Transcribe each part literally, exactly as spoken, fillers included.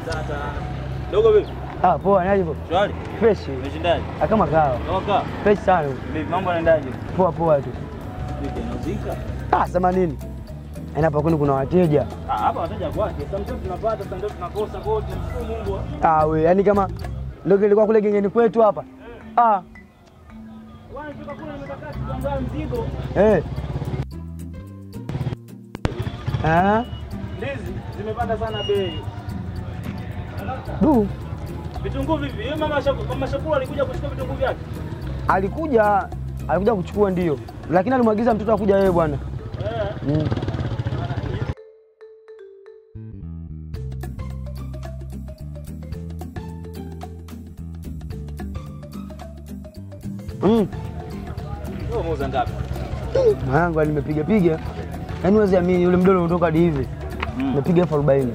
Sasa dogo vipi? Ah, poa, naje bro? Shwari. Fresh. Umeshindaje? Kama kawa. Kama kawa. Fresh sana. Vipi mambo yanaendaje? Poa poa tu. Vipi unazika? Ah, sema nini? Yaani hapa kwani kuna wateja? Ah, hapa wateja kwake. Sometimes tunapata, sometimes tunakosa, kwa hiyo tunamshukuru Mungu. Ah, we, yaani kama ndio ilikuwa kule gengeni kwetu hapa. Ah. Wani fika kule nimekakati kuandaa mzigo. Eh. Ah. Ndizi zimepanda sana bei. Du. Vitunguu vipi? Yeye mama Shakura, mama Shakura alikuja kuchukua vitunguu vyake. Alikuja, alikuja kuchukua ndio. Lakini alimwagiza mtoto akuja yeye bwana. Eh. Mm. Mm. Wewe muuza ngapi? Mwanangu nimepiga piga. Yaani uweze amini yule mdolo unatoka hadi hivi. Nimepiga elfu arobaini.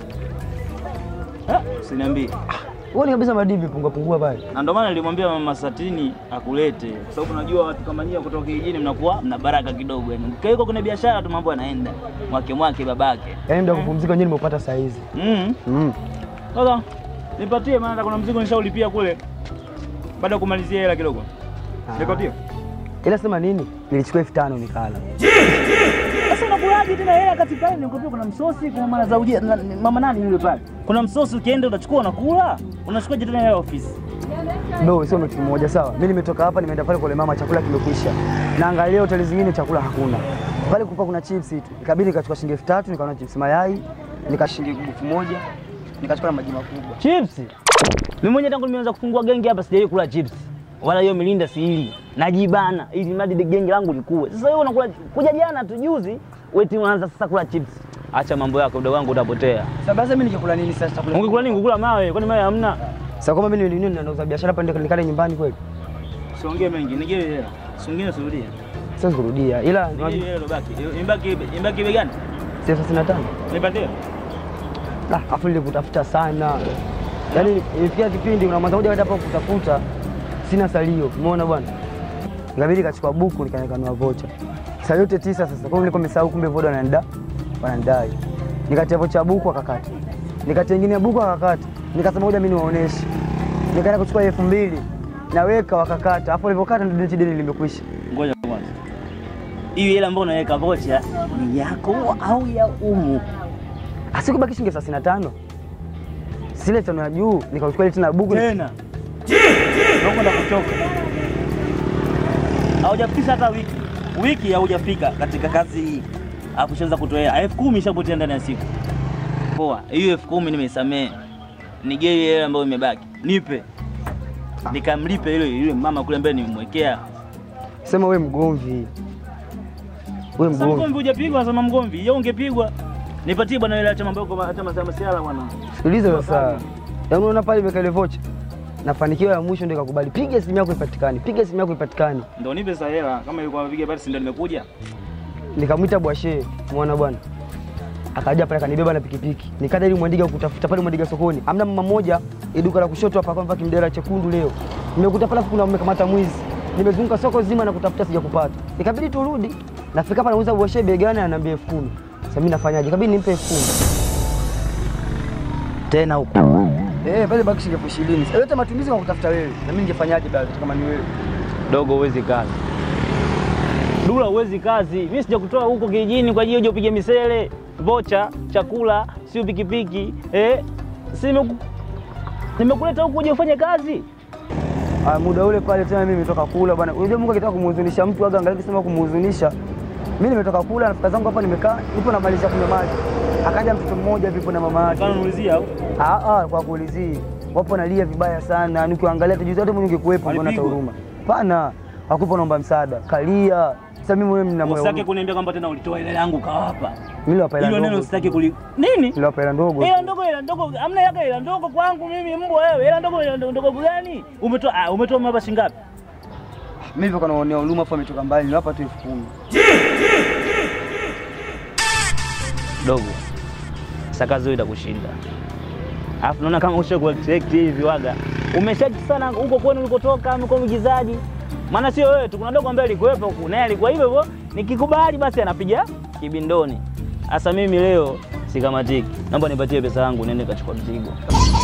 Eh, usiniambie. Wewe kabisa madivi pungua pungua pale. Na ndio maana nilimwambia mama Satini akulete kwa sababu unajua watu kama nyinyi kutoka kijijini mnakuwa mna baraka kidogo yani. Ukiwa kuna biashara tu mambo yanaenda. Mwake mwake babake. Yaani ndio kupumzika wenyewe nimepata saa hizi. Mhm. Mhm. Sasa nipatie maana kuna mzigo nishaulipia kule. Baada ya kumalizia hela kidogo. Nipatie. Ila sema nini? Nilichukua elfu tano nikala. Sasa unakulaje tena hela kati pale nikuambia kuna msosi kuna mama za ujia mama nani yule pale. Kuna msosi ukienda utachukua unakula. Unachukua tena hela ofisi. No, sio mtu mmoja sawa. Mimi nimetoka hapa nimeenda pale kwa mama chakula kimekwisha. Na angalia hoteli zingine chakula hakuna. Pale kulikuwa kuna chips tu. Ikabidi nikachukua shilingi elfu tatu nikaona chips mayai, nikashingi elfu moja, nikachukua na maji makubwa. Chips? Mimi mwenyewe tangu nimeanza kufungua genge hapa sijawahi kula chips. Wala hiyo milinda siili. Najibana ili mradi genge langu likue. Sasa wewe unakula kuja jana tu juzi, wewe unaanza sasa kula chips. Acha mambo yako mdogo wangu utapotea. Sasa basi mimi nikikula nini sasa chakula? Ungekula nini kukula mawe? Kwani mawe hamna? Sasa kama mimi ni nini nauza biashara hapa ndio nikale nyumbani kweli? Siongee mengi, nigee hela. Siongee surudia. Sasa kurudia. Ila nigee hela baki. Imbaki imbaki bei gani? thelathini na tano. Nipatie. Ah, afu ile kutafuta sana. Yaani ifikia kipindi una mwanzo moja hata hapo kutafuta sina salio. Umeona bwana? Ngabidi kachukua buku nikanekanua vocha. Saa yote tisa sasa. Kwa nilikuwa nimesahau kumbe voda wanaenda wanandai. Nikatia vocha buku akakata. Nikatia nyingine buku akakata. Nikasema ngoja mimi niwaoneshe. Nikaenda kuchukua elfu mbili. Naweka wakakata. Hapo nilipokata ndio deni deni limekwisha. Ngoja kwanza. Hiyo hela ambayo unaweka vocha ni yako au ya umu? Asikubaki shilingi thelathini na tano. Sile tano ya juu nikachukua ile tena buku tena. Ndio ndo kuchoka. Haujafika hata wiki. Wiki haujafika katika kazi hii. Hapo ushaanza kutoa elfu kumi ishapotea ndani ya siku. Poa, hiyo elfu kumi nimeisamea. Nigee ile ambayo imebaki. Nipe. Nikamlipe ile yule mama kule ambaye nimemwekea. Sema wewe mgomvi. Wewe mgomvi. Sasa mgomvi hujapigwa sema mgomvi. Yeye ungepigwa. Nipatie bwana ile acha mambo yako acha masama siala bwana. Sikiliza sasa. Yaani unaona pale imeka ile vocha. Nafanikiwa ya mwisho ndio ikakubali. Piga simu yako ipatikane. Piga simu yako ipatikane. Ndio nipe sasa hela kama ilikuwa amepiga basi ndio nimekuja. Nikamwita Bwashe, muona bwana. Akaja pale kanibeba na pikipiki. Nikaja ili Mwandiga kutafuta pale Mwandiga sokoni. Amna mama mmoja, duka la kushoto hapa kwa kimdera chekundu leo. Nimekuta pale kuna mmekamata mwizi. Nimezunguka soko zima na kutafuta sijakupata. Ikabidi turudi. Nafika hapa nauza Bwashe bei gani ananiambia elfu kumi. Sasa mimi nafanyaje? Ikabidi nimpe elfu kumi. Tena huko. Eh, pale baki shilingi elfu ishirini. Sasa yote matumizi kwa kutafuta wewe. Na mimi ningefanyaje bado kama ni wewe? Dogo uwezi kazi. Dula uwezi kazi. Mimi sijakutoa huko kijijini kwa ajili uje upige misele, vocha, chakula, sio pikipiki. Eh? Si nimekuleta huko uje ufanye kazi. Ah, muda ule pale tena mimi nimetoka kula bwana. Unajua Mungu akitaka kumhuzunisha mtu aga angalia kisema kumhuzunisha. Mimi nimetoka kula nafika zangu hapa nimekaa, nipo namalizia kunywa maji. Akaja mtoto mmoja vipo na mama yake. Kanaulizia au? Ah ah, kwa kuulizia. Wapo nalia vibaya sana. Nikiangalia tujuzi hata mwenye ungekuepo mbona hata huruma. Pana, hakupo naomba msaada. Kalia. Sasa mimi mwenyewe nina moyo. Usitaki kuniambia kwamba tena ulitoa ile yangu kawapa. Mimi niliwapa ile ndogo. Hilo neno usitaki kuli. Nini? Niliwapa ile ndogo. Ile ndogo ile ndogo. Hamna yake ile ndogo kwangu mimi mbwa wewe. Ile ndogo ile ndogo gani? Umetoa ah umetoa mapa shingapi? Mimi nilikuwa naonea huruma afa ametoka mbali. Niliwapa tu elfu kumi. Dogo. Sakazo itakushinda. Alafu naona kama ushakuwa expect hivi waga. Umeshaki sana huko kwenu ulikotoka mko mgizaji. Maana sio wewe tu kuna dogo ambaye alikuwepo huko naye alikuwa hivyo hivyo nikikubali basi anapiga kibindoni. Sasa mimi leo sikamatiki. Naomba nipatie pesa yangu niende kachukua mzigo.